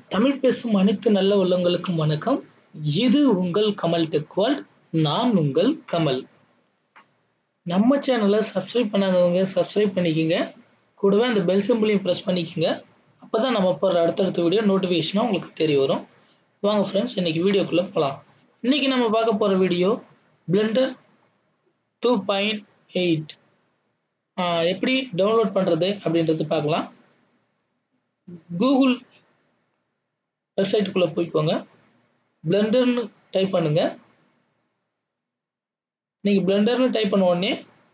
தமிழ் பேசும் அனைத்து நல்ல உள்ளங்களுக்கும் வணக்கம். இது உங்கள் கமல் டெக் வேர்ல்ட். நான் உங்கள் கமல். நம்ம சேனலை சப்ஸ்கிரைப் பண்ணாதவங்க சப்ஸ்கிரைப் பண்ணிக்கோங்க. கூடவே அந்த பெல் சிம்பிளையும் ப்ரெஸ் பண்ணிக்கோங்க. அப்பதான் நம்ம போகிற அடுத்தடுத்த வீடியோ நோட்டிஃபிகேஷனாக உங்களுக்கு தெரிய வரும். வாங்க ஃப்ரெண்ட்ஸ், இன்னைக்கு வீடியோக்குள்ளே போகலாம். இன்னைக்கு நம்ம பார்க்க போகிற வீடியோ பிளெண்டர் 2.8 எப்படி டவுன்லோட் பண்ணுறது அப்படின்றது பார்க்கலாம். கூகுள் வெப்சைட்டுக்குள்ளே போய்க்கோங்க. பிளெண்டர்னு டைப் பண்ணுங்க. நீங்கள் பிளெண்டர்னு டைப் பண்ண உடனே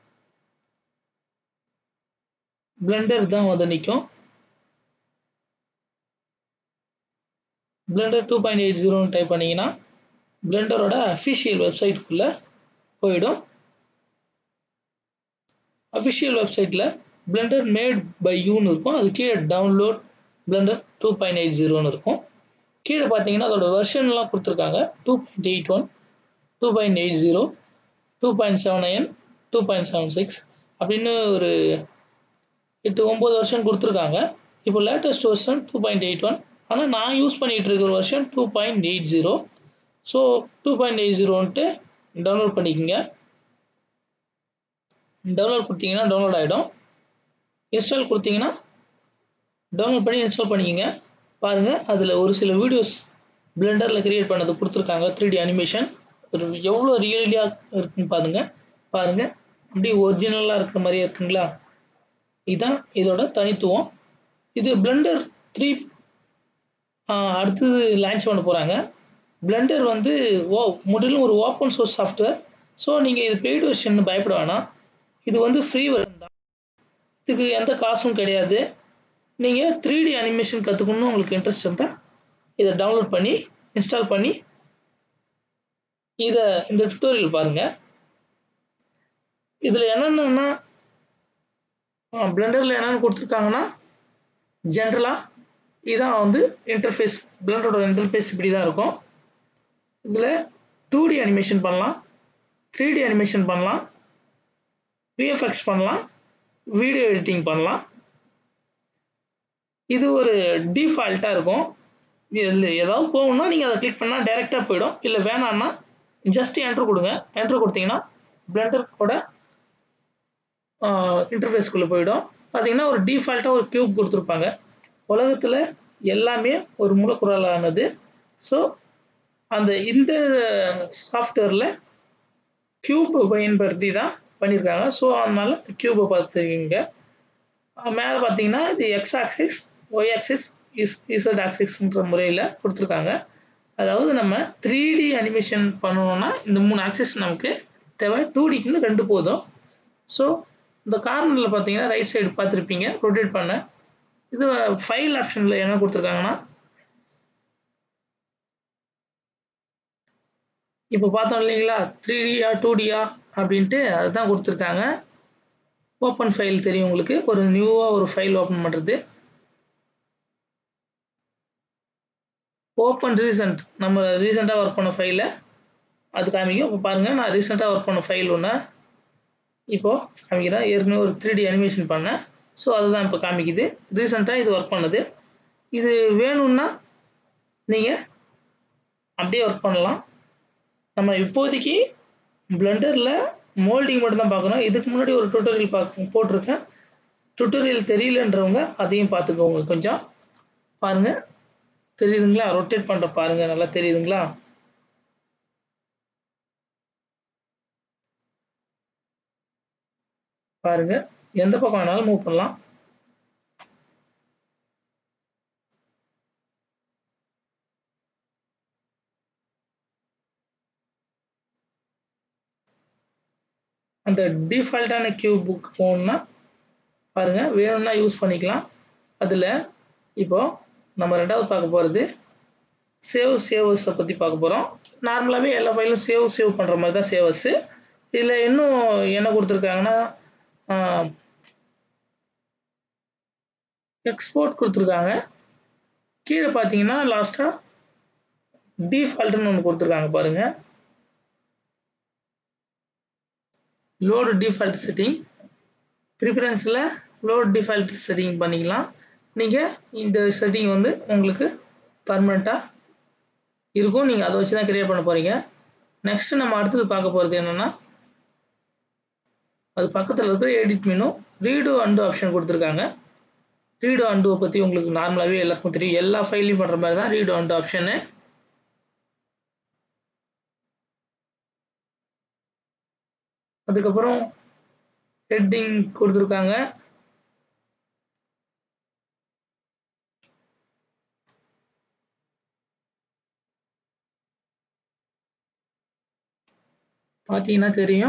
பிளெண்டர் தான் வந்து நிற்கும். பிளெண்டர் 2.80 டைப் பண்ணீங்கன்னா பிளெண்டரோட அஃபிஷியல் வெப்சைட்டுக்குள்ளே போயிடும். அஃபிஷியல் வெப்சைட்டில் பிளெண்டர் மேட் பை யூன்னு இருக்கும். அது கீழே டவுன்லோட் பிளெண்டர் 2.80 இருக்கும். கீழே பார்த்தீங்கன்னா அதோட வெர்ஷன்லாம் கொடுத்துருக்காங்க. 2.81, 2.80, 2.79, 2.76 அப்படின்னு ஒரு 8-9 வெர்ஷன் கொடுத்துருக்காங்க. இப்போ லேட்டஸ்ட் வெர்ஷன் 2.81. ஆனால் நான் யூஸ் பண்ணிகிட்டு இருக்கிற வெர்ஷன் 2.80. ஸோ 2.80ன்ட்டு டவுன்லோட் பண்ணிக்கோங்க. டவுன்லோட் கொடுத்தீங்கன்னா டவுன்லோட் ஆகிடும். இன்ஸ்டால் கொடுத்தீங்கன்னா டவுன்லோட் பண்ணி இன்ஸ்டால் பண்ணிக்கோங்க. பாருங்கள், அதில் ஒரு சில வீடியோஸ் பிளெண்டரில் கிரியேட் பண்ணது கொடுத்துருக்காங்க. 3D அனிமேஷன் எவ்வளோ ரியலியாக இருக்குன்னு பாருங்கள். அப்படியே ஒரிஜினலாக இருக்கிற மாதிரியே இருக்குங்களா? இதுதான் இதோட தனித்துவம். இது பிளெண்டர் 3 அடுத்தது லான்ச் பண்ண போகிறாங்க. பிளெண்டர் வந்து முற்றிலும் ஒரு ஓப்பன் சோர்ஸ் சாஃப்ட்வேர். ஸோ நீங்கள் இது பெய்டு வெர்ஷன் பயப்பட வேணாம். இது வந்து ஃப்ரீ வெர்ஷன் தான். இதுக்கு எந்த காசும் கிடையாது. நீங்கள் 3D அனிமேஷன் கற்றுக்கணும்னு உங்களுக்கு இன்ட்ரெஸ்ட் இருந்தால் இதை டவுன்லோட் பண்ணி இன்ஸ்டால் பண்ணி இந்த டுட்டோரியல் பாருங்கள். இதில் என்னென்னா பிளெண்டரில் என்னென்னு கொடுத்துருக்காங்கன்னா, ஜென்ரலாக இதான் வந்து இன்டர்ஃபேஸ். பிளெண்டரோட இன்டர்ஃபேஸ் இப்படி தான் இருக்கும். இதில் 2D அனிமேஷன் பண்ணலாம், 3D அனிமேஷன் பண்ணலாம், VFX பண்ணலாம், வீடியோ எடிட்டிங் பண்ணலாம். இது ஒரு டிஃபால்ட்டாக இருக்கும். இதில் ஏதாவது போகணும்னா நீங்கள் அதை கிளிக் பண்ணால் டைரெக்டாக போயிடும். இல்லை வேணான்னா ஜஸ்ட் என்ட்ரு கொடுங்க. என்ட்ரு கொடுத்தீங்கன்னா பிளெண்டரோட இன்டர்ஃபேஸ்க்குள்ளே போயிடும். பார்த்தீங்கன்னா ஒரு டிஃபால்ட்டாக ஒரு கியூப் கொடுத்துருப்பாங்க. உலகத்தில் எல்லாமே ஒரு மூலக்குரலானது. ஸோ இந்த சாஃப்ட்வேரில் கியூபை பயன்படுத்தி தான் பண்ணியிருக்காங்க. ஸோ அதனால இந்த கியூபை பார்த்துருக்கீங்க. மேலே பார்த்தீங்கன்னா இது X axis, Y axis, Z ஆக்சிஸ்ன்ற முறையில் கொடுத்துருக்காங்க. அதாவது நம்ம 3D அனிமேஷன் பண்ணணும்னா இந்த 3 ஆக்சிஸ் நமக்கு தேவை. 2Dக்குன்னு 2 போதும். ஸோ இந்த கார்னரில் பார்த்தீங்கன்னா ரைட் சைடு பார்த்துருப்பீங்க, ரொட்டேட் பண்ண. இது ஃபைல் ஆப்ஷனில் என்ன கொடுத்துருக்காங்கன்னா, இப்போ பார்த்தோம் இல்லைங்களா 3Dயா 2Dயா அப்படின்ட்டு அதுதான் கொடுத்துருக்காங்க. ஓப்பன் ஃபைல் தெரியும் உங்களுக்கு. ஒரு நியூவாக ஒரு ஃபைல் ஓப்பன் பண்ணுறது. ஓப்பன் ரீசெண்ட், நம்ம ரீசெண்டாக ஒர்க் பண்ண ஃபைலை அது காமிக்கும். இப்போ பாருங்கள், நான் ரீசெண்டாக ஒர்க் பண்ண ஃபைல் ஒன்று இப்போது காமிக்கிறேன். ஏற்கனவே ஒரு 3D அனிமேஷன் பண்ணேன். ஸோ அதுதான் இப்போ காமிக்குது. ரீசெண்டாக இது ஒர்க் பண்ணது. இது வேணும்னா நீங்கள் அப்படியே ஒர்க் பண்ணலாம். நம்ம இப்போதைக்கு பிளெண்டரில் மோல்டிங் மட்டும்தான் பார்க்குறோம். இதுக்கு முன்னாடி ஒரு டுட்டோரியல் போட்டிருக்கேன். டுட்டோரியல் தெரியலன்றவங்க அதையும் பார்த்துக்கோங்க. கொஞ்சம் பாருங்கள், தெரியுதுங்களா? ரொட்டேட் பண்ணுற பாருங்கள், நல்லா தெரியுதுங்களா? பாருங்கள், எந்த பக்கம் வேணாலும் மூவ் பண்ணலாம். அந்த டிஃபால்ட்டான கியூபுக்கு போகணுன்னா பாருங்கள், வேணும்னா யூஸ் பண்ணிக்கலாம். அதில் இப்போது நம்ம ரெண்டாவது பார்க்க போகிறது சேவர்ஸை பற்றி பார்க்க போகிறோம். நார்மலாகவே எல்லா ஃபைலும் சேவ் பண்ணுற மாதிரி தான் சேவர்ஸு. இதில் இன்னும் என்ன கொடுத்துருக்காங்கன்னா, எக்ஸ்போர்ட் கொடுத்துருக்காங்க. கீழே பார்த்தீங்கன்னா லாஸ்ட்டாக டிஃபால்ட்டுன்னு ஒன்று கொடுத்துருக்காங்க பாருங்கள். லோடு டிஃபால்ட் செட்டிங், ப்ரிஃபரன்ஸில் லோட் டிஃபால்ட் செட்டிங் பண்ணிக்கலாம். நீங்கள் இந்த செட்டிங் வந்து உங்களுக்கு பர்மனெண்ட்டாக இருக்கும். நீங்கள் அதை வச்சு தான் கிரியேட் பண்ண போகிறீங்க. நெக்ஸ்ட் நம்ம அடுத்தது பார்க்க போகிறது என்னென்னா, அது பக்கத்தில் இருக்கிற edit menu redo undo option கொடுத்துருக்காங்க. ரீடு அண்டுவை பற்றி உங்களுக்கு நார்மலாகவே எல்லாருக்கும் தெரியும். எல்லா ஃபைலையும் பண்ணுற மாதிரி தான் ரீடு அண்டு ஆப்ஷனு. அதுக்கப்புறம் ஹெட்டிங் கொடுத்துருக்காங்க. பார்த்தீங்கன்னா தெரியும்.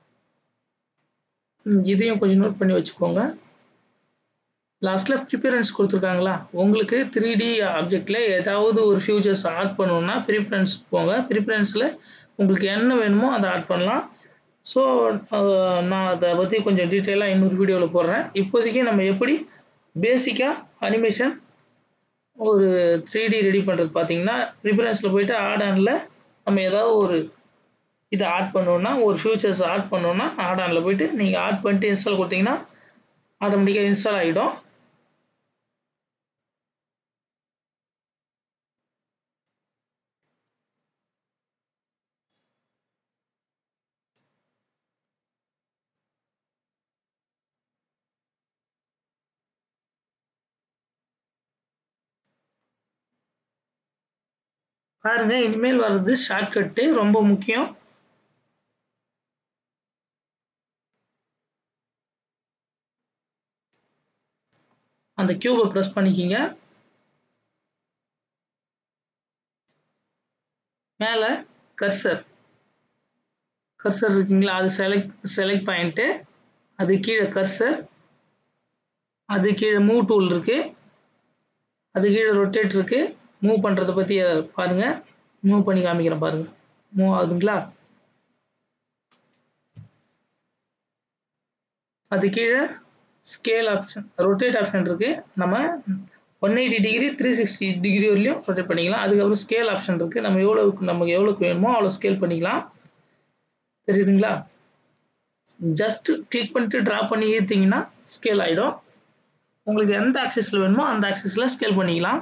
இதையும் கொஞ்சம் நோட் பண்ணி வச்சுக்கோங்க. லாஸ்ட்டில் ப்ரிஃபரன்ஸ் கொடுத்துருக்காங்களா, உங்களுக்கு 3D ஆப்ஜெக்டில் ஏதாவது ஒரு ஃபியூச்சர்ஸ் ஆட் பண்ணணுன்னா ப்ரிஃபரன்ஸ் போங்க. ப்ரிஃபரன்ஸில் உங்களுக்கு என்ன வேணுமோ அதை ஆட் பண்ணலாம். ஸோ நான் அதை பற்றி கொஞ்சம் டீட்டெயிலாக இன்னொரு வீடியோவில் போடுறேன். இப்போதைக்கு நம்ம எப்படி பேசிக்காக அனிமேஷன் ஒரு 3D ரெடி பண்ணுறது பார்த்தீங்கன்னா, ப்ரிஃபரன்ஸில் போயிட்டு ஆட் ஆனில் நம்ம ஏதாவது ஒரு இதை ஆட் பண்ணோன்னா, ஒரு ஃபியூச்சர்ஸ் ஆட் பண்ணோன்னா ஆட் ஆனில் போயிட்டு நீங்கள் ஆட் பண்ணிட்டு இன்ஸ்டால் கொடுத்தீங்கன்னா ஆட்டோமேட்டிக்காக இன்ஸ்டால் ஆகிடும். பாருங்க, இனிமேல் வர்றது ஷார்ட்கட்டு ரொம்ப முக்கியம். அந்த கியூபை ப்ரெஸ் பண்ணிக்கிங்க. மேலே கர்சர் இருக்குங்களா, அது செலக்ட் பாயிண்ட்டு, அது கீழே கர்சர், அது கீழே மூவ் டூல் இருக்கு, அது கீழே ரொட்டேட் இருக்கு. மூவ் பண்ணுறதை பற்றி பாருங்க, மூவ் பண்ணி காமிக்கிறேன் பாருங்க. மூவ் ஆகுதுங்களா, அது கீழே ஸ்கேல் ஆப்ஷன், ரொட்டேட் ஆப்ஷன் இருக்கு. நம்ம 180 டிகிரி 360 டிகிரி வரலையும் ரொட்டேட் பண்ணிக்கலாம். அதுக்கப்புறம் ஸ்கேல் ஆப்ஷன் இருக்கு. நமக்கு எவ்வளோக்கு வேணுமோ அவ்வளோ ஸ்கேல் பண்ணிக்கலாம். தெரியுதுங்களா, ஜஸ்ட் கிளிக் பண்ணிட்டு ட்ரா பண்ணி ஈர்த்தீங்கன்னா ஸ்கேல் ஆகிடும். உங்களுக்கு எந்த ஆக்சிஸில் வேணுமோ அந்த ஆக்சிஸில் ஸ்கேல் பண்ணிக்கலாம்.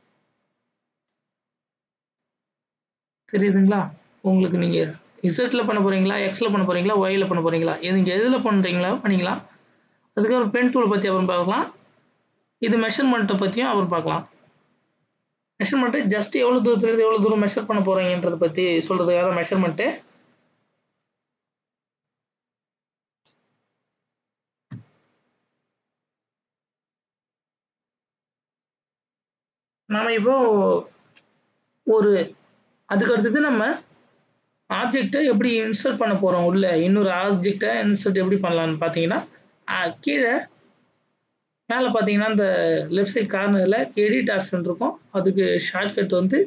தெரியுதுங்களா, உங்களுக்கு நீங்கள் இசட்டில் பண்ண போகிறீங்களா, எக்ஸில் பண்ண போகிறீங்களா, ஒயில் பண்ண போகிறீங்களா, நீங்கள் எதில் பண்ணுறீங்களா பண்ணிக்கலாம். அதுக்கப்புறம் பென் டூலை பற்றி அப்புறம் பார்க்கலாம். இது மெஷர்மெண்ட்டை பற்றியும் அப்புறம் பார்க்கலாம். மெஷர்மெண்ட்டு ஜஸ்ட் எவ்வளோ தூரத்துலேருந்து எவ்வளோ தூரம் மெஷர் பண்ண போகிறீங்கன்றதை பற்றி சொல்கிறதுக்காக மெஷர்மெண்ட்டு. நாம இப்போ ஒரு அதுக்கு அடுத்தது நம்ம ஆப்ஜெக்டை எப்படி இன்சர்ட் பண்ண போகிறோம், உள்ள இன்னொரு ஆப்ஜெக்டை இன்சர்ட் எப்படி பண்ணலான்னு பார்த்தீங்கன்னா, கீழே மேலே பார்த்தீங்கன்னா இந்த லெஃப்ட் சைட் கார்னரில் எடிட் ஆப்ஷன் இருக்கும். அதுக்கு ஷார்ட்கட் வந்து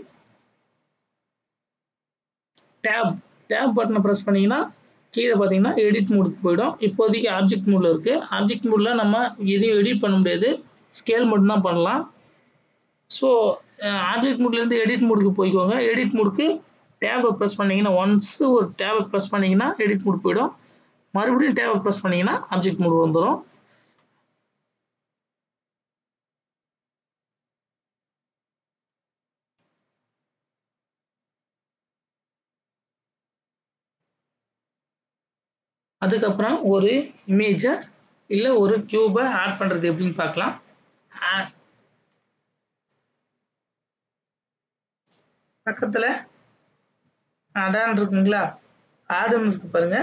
டேப் பட்டனை ப்ரெஸ் பண்ணிங்கன்னா கீழே பார்த்தீங்கன்னா எடிட் மோடுக்கு போயிடும். இப்போதைக்கு ஆப்ஜெக்ட் மோடில் இருக்குது. ஆப்ஜெக்ட் மோடில் நம்ம எதையும் எடிட் பண்ண முடியாது, ஸ்கேல் மட்டும்தான் பண்ணலாம். ஸோ ஆப்ஜெக்ட் மோட்லேருந்து எடிட் மோடுக்கு போய்க்கோங்க. எடிட் மோடுக்கு டேபை ப்ரெஸ் பண்ணிங்கன்னா, ஒன்ஸ் ஒரு டேபை ப்ரெஸ் பண்ணிங்கன்னா எடிட் மோடு போயிடும். மறுபடியும் டேபை ப்ரெஸ் பண்ணிங்கன்னா ஆப்ஜெக்ட் மோடு வந்துடும். அதுக்கப்புறம் ஒரு இமேஜை இல்லை ஒரு கியூபை ஆட் பண்ணுறது எப்படின்னு பார்க்கலாம். பக்கத்தில் அடான் இருக்குங்களா, ஆடன் இருக்கு பாருங்க.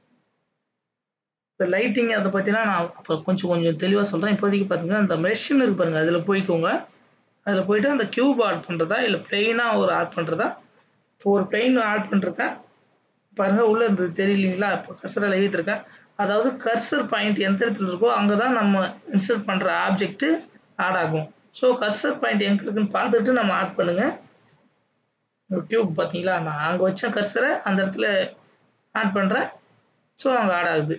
இந்த லைட்டிங் அதை பற்றிலாம் நான் அப்புறம் கொஞ்சம் தெளிவாக சொல்கிறேன். இப்போதைக்கு பார்த்தீங்கன்னா இந்த மெஷின் இருக்கு பாருங்க, அதில் போய்க்கோங்க. அதில் போயிட்டு அந்த கியூப் ஆட் பண்ணுறதா இல்லை பிளெயினாக ஒரு ஆட் பண்ணுறதா. இப்போ ஒரு பிளெயின் ஆட் பண்ணுறேன் பாருங்க, உள்ளே இருந்தது தெரியலீங்களா, இப்போ கர்சரில் எழுதிருக்கேன். அதாவது கர்சர் பாயிண்ட் எந்த இடத்துல இருக்கோ அங்கே தான் நம்ம இன்சர்ட் பண்ணுற ஆப்ஜெக்ட்டு ஆட் ஆகும். ஸோ கர்சர் பாயிண்ட் எங்கே இருக்குன்னு பார்த்துட்டு நம்ம ஆட் பண்ணுங்கள். கியூப் பார்த்தீங்களா, நான் அங்கே வச்ச கர்சரை அந்த இடத்துல ஆட் பண்ணுறேன். ஸோ அங்கே ஆட் ஆகுது.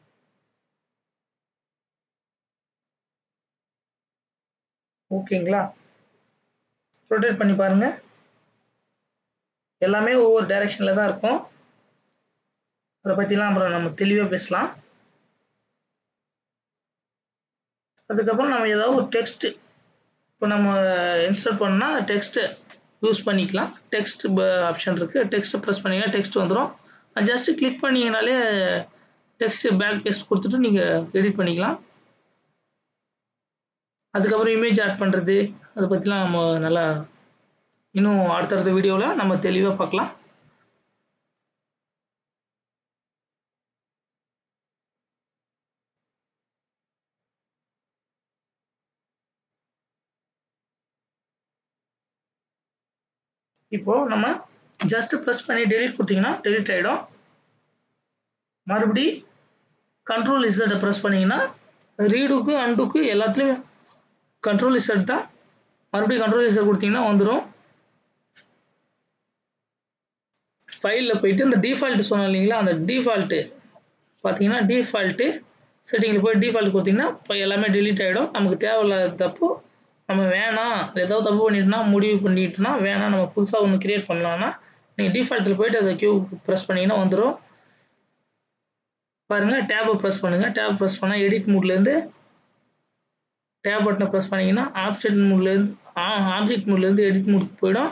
ஓகேங்களா, ரொட்டேட் பண்ணி பாருங்க, எல்லாமே ஒவ்வொரு டைரக்ஷனில் தான் இருக்கும். அதை பற்றிலாம் அப்புறம் நம்ம தெளிவாக பேசலாம். அதுக்கப்புறம் நம்ம ஏதாவது ஒரு டெக்ஸ்ட், இப்போ நம்ம இன்ஸ்டால் பண்ணா டெக்ஸ்ட் யூஸ் பண்ணிக்கலாம். டெக்ஸ்ட் ஆப்ஷன் இருக்கு. டெக்ஸ்ட் பிரஸ் பண்ணீங்கன்னா டெக்ஸ்ட் வந்துரும். ஜஸ்ட் கிளிக் பண்ணீங்கனாலே டெக்ஸ்ட் பேக் டெக்ஸ்ட் கொடுத்துட்டு நீங்க எடிட் பண்ணிக்கலாம். அதுக்கப்புறம் இமேஜ் ஆட் பண்றது அதை பத்திலாம் நம்ம நல்லா இன்னும் அடுத்தடுத்த வீடியோல நம்ம தெளிவா பார்க்கலாம். இப்போ நம்ம ஜஸ்ட் பிரஸ் பண்ணி delete கொடுத்தீங்கன்னா delete ஆயிடும். மறுபடி கண்ட்ரோல் இசட் பிரஸ் பண்ணீங்கன்னா ரீடுக்கு அண்டுக்கு எல்லாத்துலயும் கண்ட்ரோல் இசட் தான். மறுபடியும் கண்ட்ரோல் இசட் கொடுத்தீங்கன்னா வந்துடும். ஃபைலில் போயிட்டு இந்த டிஃபால்ட் சொன்னோம் இல்லைங்களா, அந்த டிஃபால்ட்டு பார்த்தீங்கன்னா டிஃபால்ட்டு செட்டிங்கில் போய் டிஃபால்ட் கொடுத்தீங்கன்னா இப்போ எல்லாமே delete ஆகிடும். நமக்கு தேவையில்லாத தப்பு நம்ம வேணாம் ஏதாவது தப்பு பண்ணிட்டோம்னா முடிவு பண்ணிட்டோம்னா வேணாம் நம்ம புதுசாக ஒன்று கிரியேட் பண்ணலாம்னா நீங்கள் டிஃபால்ட்டில் போயிட்டு அதை கியூ ப்ரெஸ் பண்ணிங்கன்னா வந்துடும். பாருங்க டேபை ப்ரெஸ் பண்ணுங்க. டேப் ப்ரெஸ் பண்ணால் எடிட் மூட்லேருந்து டேப் பட்டனை ப்ரெஸ் பண்ணிங்கன்னா ஆப்ஷன் மூட்லேருந்து ஆப்ஜெக்ட் மூட்லேருந்து எடிட் மூடுக்கு போயிடும்.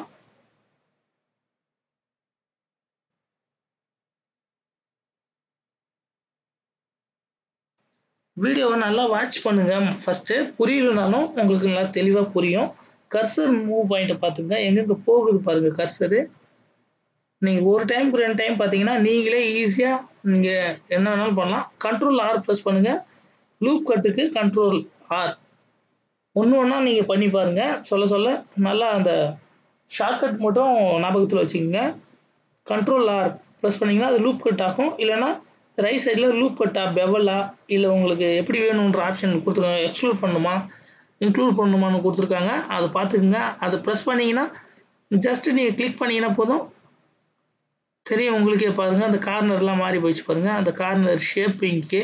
வீடியோவை நல்லா வாட்ச் பண்ணுங்க. ஃபர்ஸ்ட் புரியலனாலும் உங்களுக்கு நல்லா தெளிவாக புரியும். கர்சர் மூவ் பாயிண்ட்டை பார்த்துங்க, எங்கெங்க போகுது பாருங்க கர்சரு. நீங்கள் ஒரு டைமுக்கு 2 டைம் பார்த்தீங்கன்னா நீங்களே ஈஸியாக நீங்கள் என்ன வேணாலும் பண்ணலாம். கண்ட்ரோல் ஆர் ப்ரெஸ் பண்ணுங்க. லூப் கட்டுக்கு கண்ட்ரோல் ஆர் ஒன்று ஒன்றா நீங்கள் பண்ணி பாருங்க. சொல்ல சொல்ல நல்லா அந்த ஷார்ட்கட் மட்டும் ஞாபகத்தில் வச்சுக்கோங்க. கண்ட்ரோல் ஆர் ப்ரெஸ் பண்ணிங்கன்னா அது லூப் கட் ஆகும். இல்லைன்னா ரைட் சைடில் லூப் கட்டா பெவலா இல்லை உங்களுக்கு எப்படி வேணுன்ற ஆப்ஷன் கொடுத்துருக்காங்க. எக்ஸ்க்ளூட் பண்ணுமா இன்க்ளூட் பண்ணுமான்னு கொடுத்துருக்காங்க. அதை பார்த்துக்குங்க. அதை ப்ரெஸ் பண்ணிங்கன்னா ஜஸ்ட் நீங்கள் கிளிக் பண்ணிங்கன்னா போதும் தெரியும் உங்களுக்கே. பாருங்கள் அந்த கார்னர்லாம் மாறி போயிடுச்சு பாருங்கள். அந்த கார்னர் ஷேப்பிங்க்கு.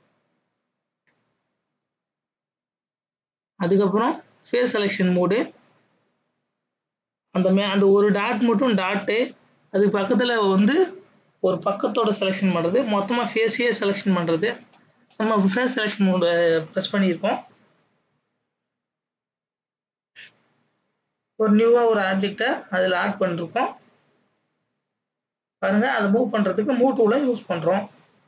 அதுக்கப்புறம் ஃபேஸ் செலெக்ஷன் மோடு அந்த ஒரு டாட் மட்டும் டாட்டு. அதுக்கு பக்கத்தில் வந்து ஒரு பக்கத்தோட செலெக்ஷன் பண்ணுறது, மொத்தமாக ஃபேஸையே செலெக்ஷன் பண்ணுறது. நம்ம ஃபேஸ் செலெக்ஷன் மோட ப்ரெஸ் பண்ணியிருக்கோம். ஒரு நியூவாக ஒரு ஆப்ஜெக்டை அதில் ஆட் பண்ணிருக்கோம். பாருங்க அதை மூவ் பண்ணுறதுக்கு மூவ் டூலை யூஸ் பண்ணுறோம்.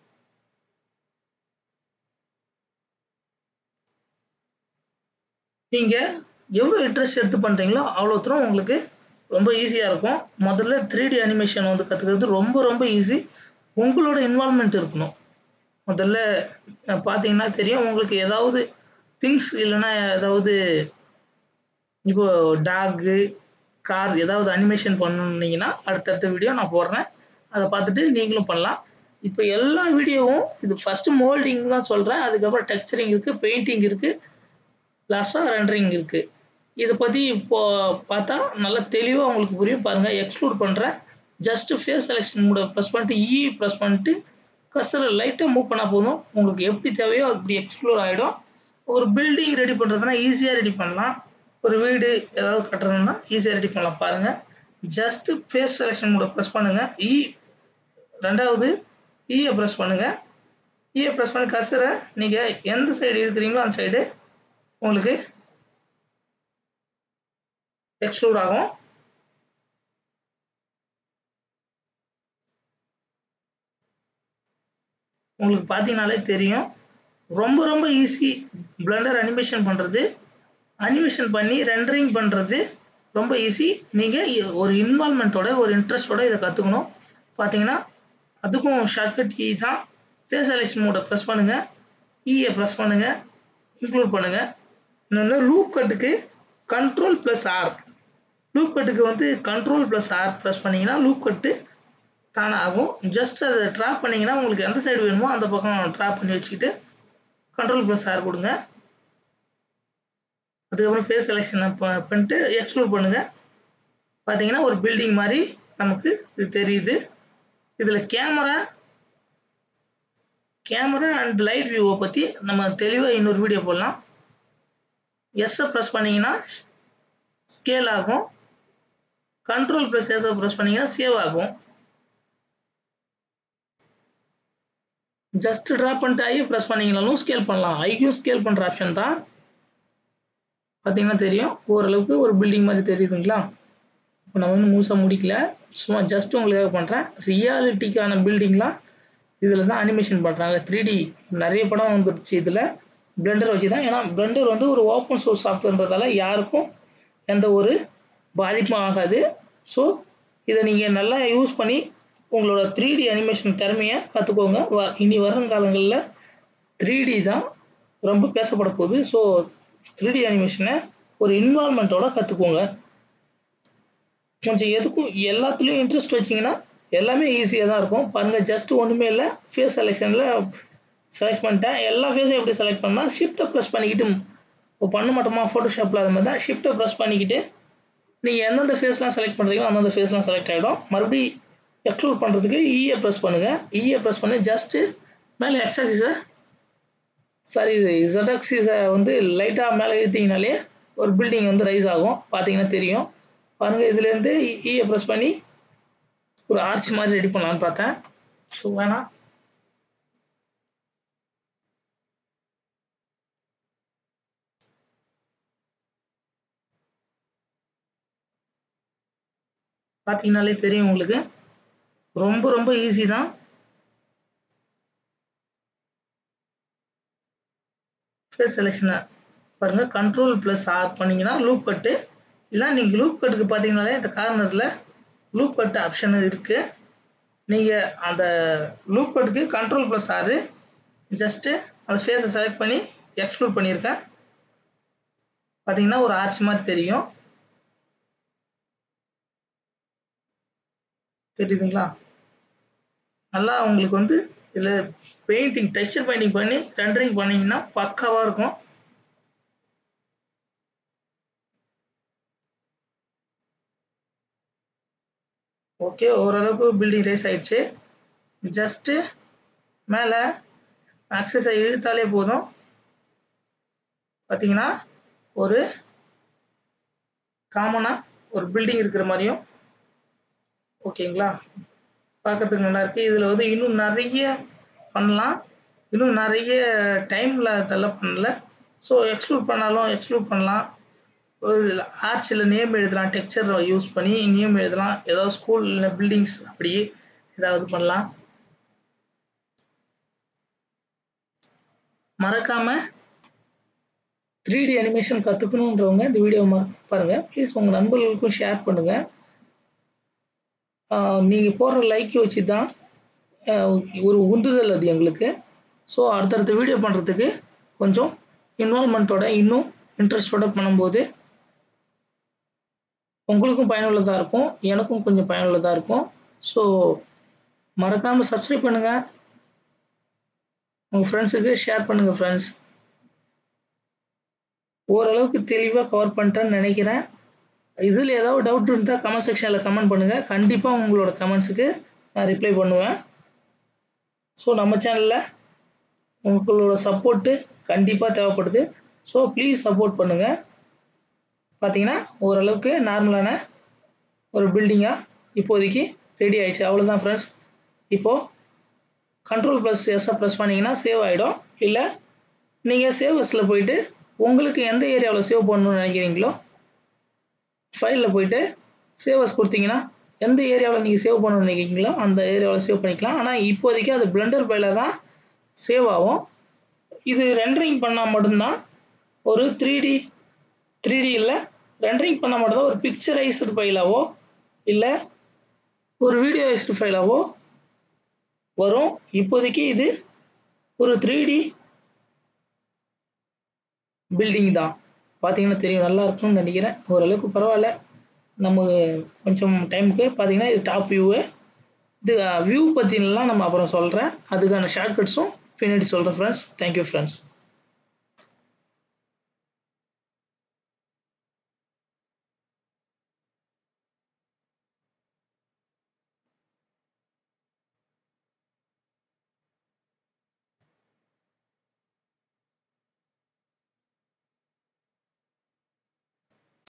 நீங்கள் எவ்வளோ இன்ட்ரெஸ்ட் எடுத்து பண்ணுறீங்களோ அவ்வளோ தூரம் உங்களுக்கு ரொம்ப ஈஸியாக இருக்கும். முதல்ல 3D அனிமேஷன் வந்து கற்றுக்கிறது ரொம்ப ரொம்ப ஈஸி. உங்களோட இன்வால்மெண்ட் இருக்கணும். முதல்ல பார்த்தீங்கன்னா தெரியும் உங்களுக்கு ஏதாவது திங்ஸ் இல்லைன்னா ஏதாவது இப்போ டாகு கார் ஏதாவது அனிமேஷன் பண்ணணுன்னீங்கன்னா அடுத்தடுத்த வீடியோ நான் போடுறேன். அதை பார்த்துட்டு நீங்களும் பண்ணலாம். இப்போ எல்லா வீடியோவும் இது ஃபஸ்ட்டு மோல்டிங் தான் சொல்கிறேன். அதுக்கப்புறம் டெக்ஸ்சரிங் இருக்குது, பெயிண்டிங் இருக்குது, லாஸ்ட்டாக ரெண்டரிங் இருக்குது. இதை பற்றி இப்போ பார்த்தா நல்லா தெளிவாக உங்களுக்கு புரியும். பாருங்கள் எக்ஸ்க்ளூட் பண்ணுறேன். ஜஸ்ட்டு ஃபேஸ் செலெக்ஷன் மூட ப்ரெஸ் பண்ணிட்டு ப்ரெஸ் பண்ணிட்டு கர்சரை லைட்டாக மூவ் பண்ணால் போதும். உங்களுக்கு எப்படி தேவையோ அப்படி எக்ஸ்க்ளூட் ஆகிடும். ஒரு பில்டிங் ரெடி பண்ணுறதுனா ஈஸியாக ரெடி பண்ணலாம். ஒரு வீடு ஏதாவது கட்டுறதுன்னா ஈஸியாக ரெடி பண்ணலாம். பாருங்கள் ஜஸ்ட்டு ஃபேஸ் செலெக்ஷன் மூட ப்ரெஸ் பண்ணுங்கள். ரெண்டாவது ப்ரெஸ் பண்ணுங்கள். ப்ரெஸ் பண்ணி கர்சரை நீங்கள் எந்த சைடு இருக்கிறீங்களோ அந்த சைடு உங்களுக்கு எக்ஸ்க்ளூட் ஆகும். உங்களுக்கு பார்த்தீங்கனாலே தெரியும் ரொம்ப ரொம்ப ஈஸி. பிளெண்டர் அனிமேஷன் பண்ணுறது, அனிமேஷன் பண்ணி ரெண்டரிங் பண்ணுறது ரொம்ப ஈஸி. நீங்கள் ஒரு இன்வால்மெண்ட்டோட ஒரு இன்ட்ரெஸ்டோட இதை கற்றுக்கணும். பார்த்தீங்கன்னா அதுக்கும் ஷார்ட்கட் கீ தான். ஃபேஸ் செலெக்ஷன் மோட ப்ரெஸ் பண்ணுங்கள். ப்ரெஸ் பண்ணுங்கள், இன்க்ளூட் பண்ணுங்கள். இன்னொன்று லூப் கட்டுக்கு கண்ட்ரோல் ப்ளஸ் ஆர். லூப் கட்டுக்கு வந்து கண்ட்ரோல் ப்ளஸ் ஆர் ப்ரெஸ் பண்ணிங்கன்னா லூப் கட்டு தானே ஆகும். ஜஸ்ட் அதை ட்ராப் பண்ணிங்கன்னா உங்களுக்கு எந்த சைடு வேணுமோ அந்த பக்கம் ட்ராப் பண்ணி வச்சுக்கிட்டு கண்ட்ரோல் ப்ளஸ் ஆர் கொடுங்க. அதுக்கப்புறம் ஃபேஸ் செலெக்ஷன் பண்ணிட்டு எக்ஸ்க்ளூட் பண்ணுங்கள். பார்த்தீங்கன்னா ஒரு பில்டிங் மாதிரி நமக்கு இது தெரியுது. இதில் கேமரா அண்ட் லைட் வியூவை பற்றி நம்ம தெளிவாக இன்னொரு வீடியோ போடலாம். எஸ்ஸை ப்ரெஸ் பண்ணிங்கன்னா ஸ்கேல் ஆகும். கண்ட்ரோல் ப்ளஸ் எஸ்ஸை ப்ரெஸ் பண்ணிங்கன்னா சேவ் ஆகும். ஜஸ்ட் ட்ராப் பண்ணிட்டு ப்ரெஸ் பண்ணிங்கனாலும் ஸ்கேல் பண்ணலாம். ஐயும் ஸ்கேல் பண்ணுற ஆப்ஷன் தான். பார்த்தீங்கன்னா தெரியும் ஓரளவுக்கு ஒரு பில்டிங் மாதிரி தெரியுதுங்களா. இப்போ நான் வந்து முழுசாக முடிக்கல, சும்மா ஜஸ்ட் உங்களுக்காக பண்ணுறேன். ரியாலிட்டிக்கான பில்டிங்லாம் இதில் தான் அனிமேஷன் பண்ணுறாங்க. 3D நிறைய படம் வந்துருச்சு இதில் பிளெண்டர் வச்சு தான். ஏன்னா பிளெண்டர் வந்து ஒரு ஓப்பன் சோர்ஸ் சாஃப்ட்வேர்ன்றதால யாருக்கும் எந்த ஒரு பாதிப்பும் ஆகாது. ஸோ இதை நீங்கள் நல்லா யூஸ் பண்ணி உங்களோட 3D அனிமேஷன் திறமையை கற்றுக்கோங்க. இனி வரும் காலங்களில் 3D தான் ரொம்ப பேசப்பட போகுது. ஸோ 3D அனிமேஷனை ஒரு இன்வால்மெண்ட்டோட கற்றுக்கோங்க. கொஞ்சம் எதுக்கும் எல்லாத்துலேயும் இன்ட்ரெஸ்ட் வச்சிங்கன்னா எல்லாமே ஈஸியாக தான் இருக்கும். பாருங்கள், ஜஸ்ட் ஒன்றுமே இல்லை, ஃபேஸ் செலெக்ஷனில் செலக்ட் பண்ணிட்டேன். எல்லா ஃபேஸும் எப்படி செலக்ட் பண்ணால் ஷிஃப்ட்டை ப்ரெஸ் பண்ணிக்கிட்டு இப்போ பண்ண மாட்டோமா ஃபோட்டோஷாப்பில், அது மாதிரி தான் ஷிஃப்ட்டை ப்ரெஸ் பண்ணிக்கிட்டு நீங்கள் எந்தெந்த ஃபேஸ்லாம் செலக்ட் பண்ணுறீங்களோ அந்தந்த ஃபேஸ்லாம் செலக்ட் ஆகிடும். மறுபடியும் எக்ஸ்க்ளூட் பண்ணுறதுக்கு ஈயை ப்ரெஸ் பண்ணுங்கள். ஈயை ப்ரெஸ் பண்ணி ஜஸ்ட்டு மேலே ZXஸை வந்து லைட்டாக மேலே இழுத்தீங்கனாலே ஒரு பில்டிங் வந்து ரைஸ் ஆகும். பார்த்தீங்கன்னா தெரியும். பாருங்கள், இதுலேருந்து ஈயை ப்ரெஸ் பண்ணி ஒரு ஆர்ச் மாதிரி ரெடி பண்ணலான்னு பார்த்தேன். ஸோ வேணாம், பார்த்தீங்கனாலே தெரியும் உங்களுக்கு. ரொம்ப ரொம்ப ஈஸி தான். ஃபேஸ் செலெக்ஷனை பாருங்கள், Ctrl+R பண்ணிங்கன்னா லூப் கட்டு, இல்லை நீங்கள் லூப் கட்டுக்கு பார்த்தீங்கனாலே இந்த கார்னரில் லூப் கட்டு ஆப்ஷன் இருக்குது. நீங்கள் அந்த லூப் கட்டுக்கு Ctrl+R ஜஸ்ட்டு அந்த ஃபேஸை செலக்ட் பண்ணி எக்ஸ்க்ளூட் பண்ணியிருக்கேன். பார்த்தீங்கன்னா ஒரு ஆர்ச் மாதிரி தெரியும். தெரியுதுங்களா? நல்லா உங்களுக்கு வந்து இதில் பெயிண்டிங் டெக்ஸ்சர் பெயிண்டிங் பண்ணி ரெண்டரிங் பண்ணிங்கன்னா பக்காவாக இருக்கும். ஓகே, ஓரளவுக்கு பில்டிங் ரைஸ் ஆயிடுச்சு. ஜஸ்ட்டு மேலே ஆக்சஸை இழுத்தாலே போதும். பார்த்தீங்கன்னா ஒரு காமனாக ஒரு பில்டிங் இருக்கிற மாதிரியும் ஓகேங்களா, பார்க்கறதுக்கு நல்லா இருக்குது. இதில் வந்து இன்னும் நிறைய பண்ணலாம், இன்னும் நிறைய டைமில் அதெல்லாம் பண்ணல. ஸோ எக்ஸ்க்ளூட் பண்ணாலும் எக்ஸ்க்ளூட் பண்ணலாம். ஆர்ச்சில் நேம் எழுதலாம், டெக்ஸ்சர் யூஸ் பண்ணி நேம் எழுதலாம், ஏதாவது ஸ்கூல் இல்லை பில்டிங்ஸ் அப்படியே ஏதாவது பண்ணலாம். மறக்காமல் 3D அனிமேஷன் கற்றுக்கணுன்றவங்க இந்த வீடியோ பாருங்கள். ப்ளீஸ் உங்கள் நண்பர்களுக்கும் ஷேர் பண்ணுங்கள். நீங்கள் போடுற லைக் வச்சு தான் ஒரு உந்துதல் அது எங்களுக்கு. ஸோ அடுத்தடுத்த வீடியோ பண்ணுறதுக்கு கொஞ்சம் இன்வால்மெண்ட்டோட இன்னும் இன்ட்ரெஸ்டோட பண்ணும்போது உங்களுக்கும் பயனுள்ளதாக இருக்கும், எனக்கும் கொஞ்சம் பயனுள்ளதாக இருக்கும். ஸோ மறக்காமல் சப்ஸ்கிரைப் பண்ணுங்கள், உங்கள் ஃப்ரெண்ட்ஸுக்கு ஷேர் பண்ணுங்கள். ஃப்ரெண்ட்ஸ், ஓரளவுக்கு தெளிவாக கவர் பண்ணிட்டேன்னு நினைக்கிறேன். இதில் ஏதாவது டவுட் இருந்தால் கமெண்ட் செக்ஷனில் கமெண்ட் பண்ணுங்கள். கண்டிப்பாக உங்களோட கமெண்ட்ஸுக்கு நான் ரிப்ளை பண்ணுவேன். ஸோ நம்ம சேனலில் உங்களோட சப்போர்ட்டு கண்டிப்பாக தேவைப்படுது. ஸோ ப்ளீஸ் சப்போர்ட் பண்ணுங்கள். பார்த்தீங்கன்னா ஓரளவுக்கு நார்மலான ஒரு பில்டிங்காக இப்போதைக்கு ரெடி ஆகிடுச்சு. அவ்வளோதான் ஃப்ரெண்ட்ஸ். இப்போது Ctrl+S ப்ரெஸ் பண்ணிங்கன்னா சேவ் ஆகிடும். இல்லை நீங்கள் சேவஸில் போயிட்டு உங்களுக்கு எந்த ஏரியாவில் சேவ் பண்ணணும்னு நினைக்கிறீங்களோ ஃபைலில் போயிட்டு சேவஸ் கொடுத்தீங்கன்னா எந்த ஏரியாவில் நீங்கள் சேவ் பண்ணணும்னு நினைக்கிறீங்களோ அந்த ஏரியாவில் சேவ் பண்ணிக்கலாம். ஆனால் இப்போதைக்கு அது பிளெண்டர் ஃபைலில் தான் சேவ் ஆகும். இது ரெண்டரிங் பண்ணால் மட்டும்தான் ஒரு 3D இல்லை, ரெண்டரிங் பண்ணால் மட்டும்தான் ஒரு பிக்சரைஸ்டு ஃபைலாவோ இல்லை ஒரு வீடியோவைஸ்டு ஃபைலாவோ வரும். இப்போதைக்கு இது ஒரு 3D பில்டிங் தான். பார்த்தீங்கன்னா தெரியும், நல்லா இருக்கும்னு நினைக்கிறேன். ஓரளவுக்கு பரவாயில்ல. நம்ம கொஞ்சம் டைமுக்கு பார்த்தீங்கன்னா இது டாப் வியூவு. இது வியூ பற்றினலாம் நம்ம அப்புறம் சொல்கிறேன். அதுக்கான ஷார்ட்கட்ஸும் பின்னாடி சொல்கிறேன் ஃப்ரெண்ட்ஸ். Thank you friends.